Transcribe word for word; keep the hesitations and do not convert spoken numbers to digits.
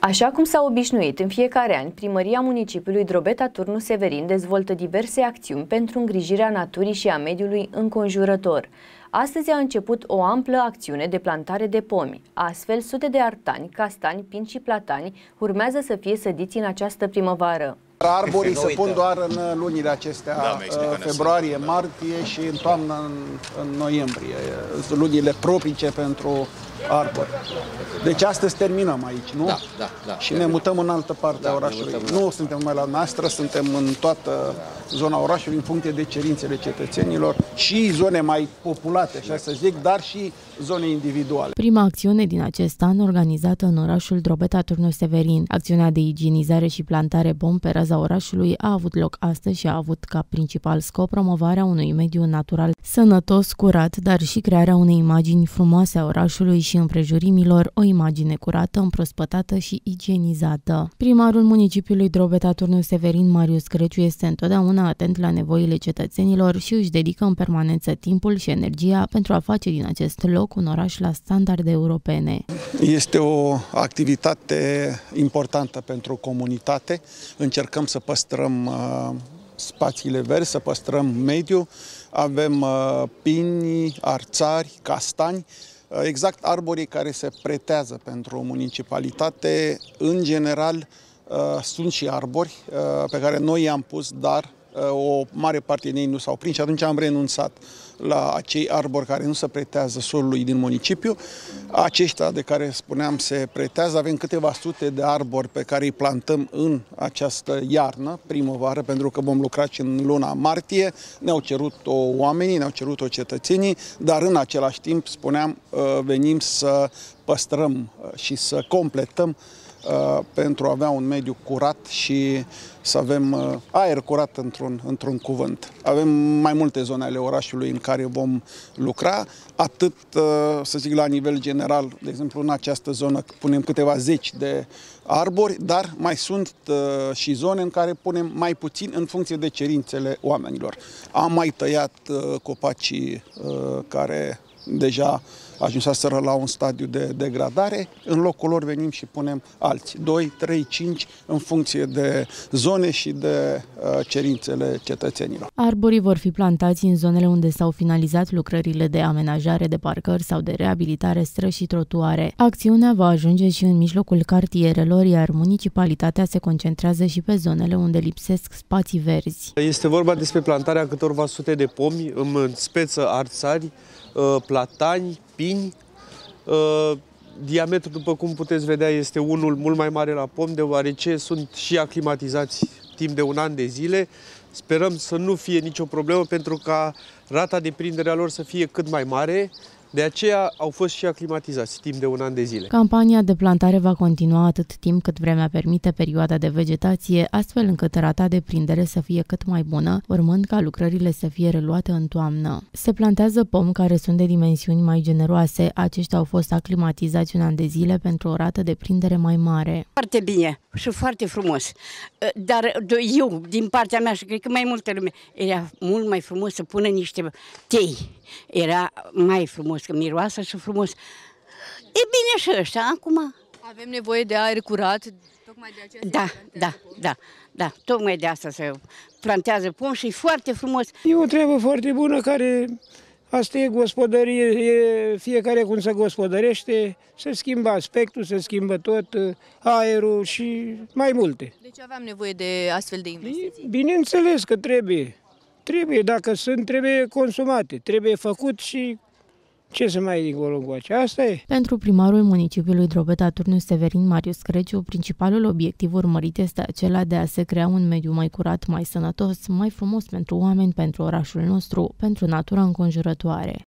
Așa cum s-a obișnuit în fiecare an, Primăria Municipiului Drobeta Turnu Severin dezvoltă diverse acțiuni pentru îngrijirea naturii și a mediului înconjurător. Astăzi a început o amplă acțiune de plantare de pomi. Astfel, sute de artani, castani, pini și platani urmează să fie sădiți în această primăvară. Arborii se pun doar în lunile acestea, da, februarie, martie și în toamnă, în, în noiembrie. Sunt lunile propice pentru arbori. Deci astăzi terminăm aici, nu? Da, da, da. Și ne mutăm în altă parte da, a orașului. Nu suntem numai la noastră, suntem în toată zona orașului, în funcție de cerințele cetățenilor și zone mai populate, așa să zic, dar și zone individuale. Prima acțiune din acest an organizată în orașul Drobeta Turnu Severin. Acțiunea de igienizare și plantare pom pe raza orașului a avut loc astăzi și a avut ca principal scop promovarea unui mediu natural sănătos, curat, dar și crearea unei imagini frumoase a orașului și împrejurimilor, o imagine curată, împrospătată și igienizată. Primarul municipiului Drobeta Turnu Severin, Marius Creciu, este întotdeauna atent la nevoile cetățenilor și își dedică în permanență timpul și energia pentru a face din acest loc un oraș la standarde europene. Este o activitate importantă pentru comunitate. Încercăm să păstrăm uh, spațiile verzi, să păstrăm mediul. Avem uh, pini, arțari, castani, uh, exact arborii care se pretează pentru municipalitate. În general, uh, sunt și arbori uh, pe care noi i-am pus, dar o mare parte din ei nu s-au prins și atunci am renunțat la acei arbori care nu se pretează solului din municipiu. Aceștia de care spuneam se pretează, avem câteva sute de arbori pe care îi plantăm în această iarnă, primăvară, pentru că vom lucra și în luna martie. Ne-au cerut-o oamenii, ne-au cerut-o cetățenii, dar în același timp, spuneam, venim să păstrăm și să completăm pentru a avea un mediu curat și să avem aer curat într-un într-un cuvânt. Avem mai multe zone ale orașului în care vom lucra, atât, să zic, la nivel general, de exemplu, în această zonă punem câteva zeci de arbori, dar mai sunt și zone în care punem mai puțin în funcție de cerințele oamenilor. Am mai tăiat copacii care deja ajunseseră la un stadiu de degradare, în locul lor venim și punem alții, doi, trei, cinci, în funcție de zone și de uh, cerințele cetățenilor. Arborii vor fi plantați în zonele unde s-au finalizat lucrările de amenajare de parcări sau de reabilitare străzi și trotuare. Acțiunea va ajunge și în mijlocul cartierelor, iar municipalitatea se concentrează și pe zonele unde lipsesc spații verzi. Este vorba despre plantarea câtorva sute de pomi, în speță arțari, platani, pini. Diametrul, după cum puteți vedea, este unul mult mai mare la pom, deoarece sunt și aclimatizați timp de un an de zile. Sperăm să nu fie nicio problemă pentru ca rata de prindere a lor să fie cât mai mare. De aceea au fost și aclimatizați timp de un an de zile. Campania de plantare va continua atât timp cât vremea permite perioada de vegetație, astfel încât rata de prindere să fie cât mai bună, urmând ca lucrările să fie reluate în toamnă. Se plantează pomi care sunt de dimensiuni mai generoase. Aceștia au fost aclimatizați un an de zile pentru o rată de prindere mai mare. Foarte bine și foarte frumos. Dar eu, din partea mea, și cred că mai multă lume, era mult mai frumos să pună niște tei. Era mai frumos, că miroasă și frumos. E bine și ăștia, acum. Avem nevoie de aer curat, tocmai de aceea Da, da, da, da, tocmai de asta se plantează pom și e foarte frumos. E o treabă foarte bună care, asta e gospodărie, e fiecare cum se gospodărește, se schimbă aspectul, se schimbă tot, aerul și mai multe. Deci aveam nevoie de astfel de investiții. Bineînțeles că trebuie. Trebuie, dacă sunt, trebuie consumate, trebuie făcut și ce să mai dincolo încoace. Asta e. Pentru primarul municipiului Drobeta Turnu Severin, Marius Creciu, principalul obiectiv urmărit este acela de a se crea un mediu mai curat, mai sănătos, mai frumos pentru oameni, pentru orașul nostru, pentru natura înconjurătoare.